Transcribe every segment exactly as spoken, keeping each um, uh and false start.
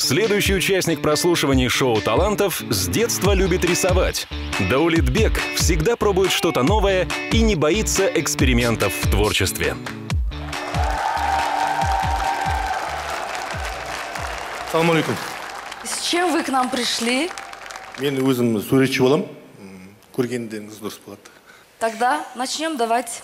Следующий участник прослушиваний шоу талантов с детства любит рисовать. Даулетбек всегда пробует что-то новое и не боится экспериментов в творчестве. Салам алейкум. С чем вы к нам пришли? Мен өзім суретші болам. Көргендеріңіз дұрыс болады. Тогда начнем давать.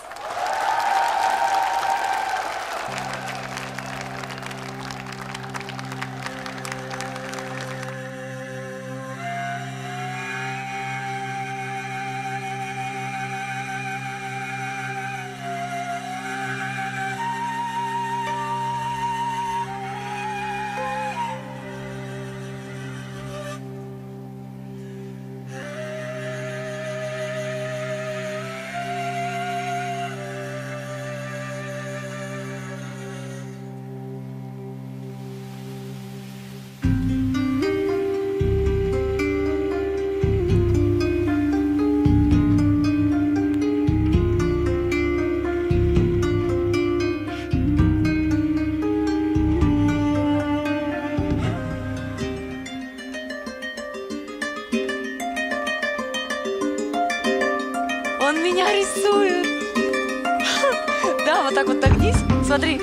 Он меня рисует. Да, вот так вот нагнись. Смотри.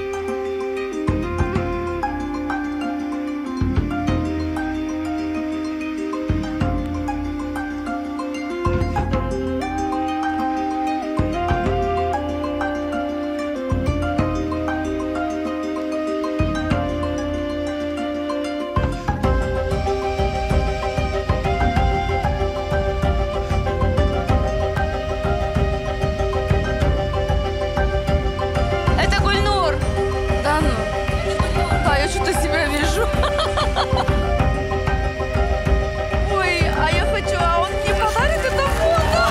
Ой, а я хочу, а он мне подарит это фото.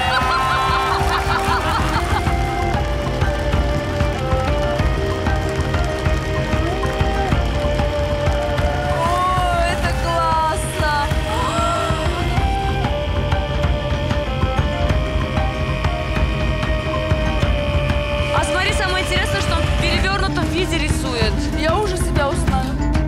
О, это классно. А смотри, самое интересное, что он в перевернутом виде рисует. Я уже себя узнаю.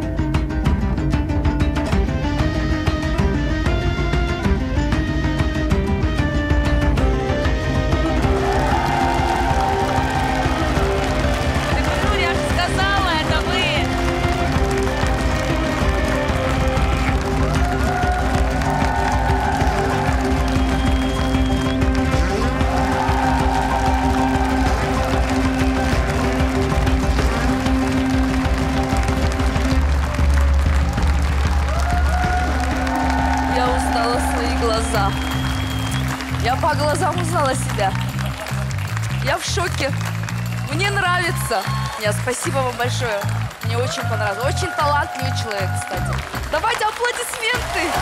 Глаза. Я по глазам узнала себя. Я в шоке. Мне нравится. Нет, спасибо вам большое. Мне очень понравилось. Очень талантливый человек, кстати. Давайте аплодисменты.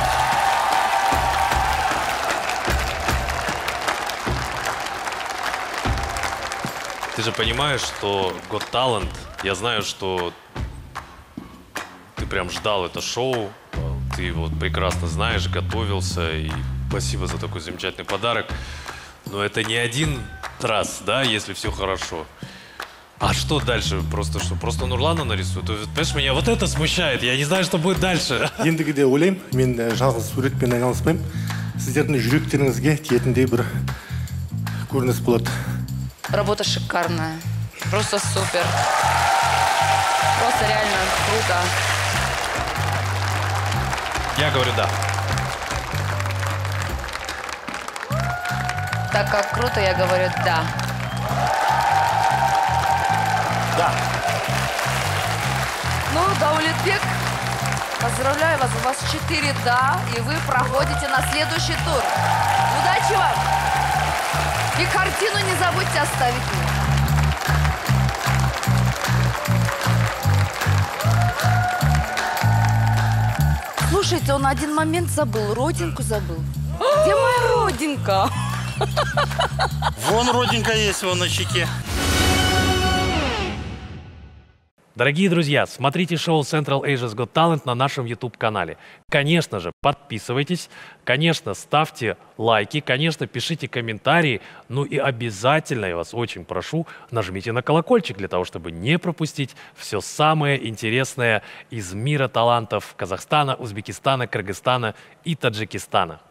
Ты же понимаешь, что Got Talent, я знаю, что ты прям ждал это шоу. Ты вот прекрасно знаешь, готовился, и спасибо за такой замечательный подарок. Но это не один раз, да, если все хорошо. А что дальше? Просто что? Просто Нурлана нарисует? Понимаешь, меня вот это смущает, я не знаю, что будет дальше. Ендігіде ойлаймын, мен жалғыз суретпен айналыспаймын. Сіздердің жүректеріңізге тиетіндей бір көрініс болады. Работа шикарная. Просто супер. Просто реально круто. Я говорю да. Так как круто, я говорю да. Да. Ну, Даулетбек, поздравляю вас. У вас четыре да, и вы проходите на следующий тур. Удачи вам! И картину не забудьте оставить мне. Слушайте, он один момент забыл, родинку забыл. Где моя родинка? Вон родинка есть, вон на щеке. Дорогие друзья, смотрите шоу Central Asia's Got Talent на нашем YouTube-канале. Конечно же, подписывайтесь, конечно, ставьте лайки, конечно, пишите комментарии, ну и обязательно, я вас очень прошу, нажмите на колокольчик для того, чтобы не пропустить все самое интересное из мира талантов Казахстана, Узбекистана, Кыргызстана и Таджикистана.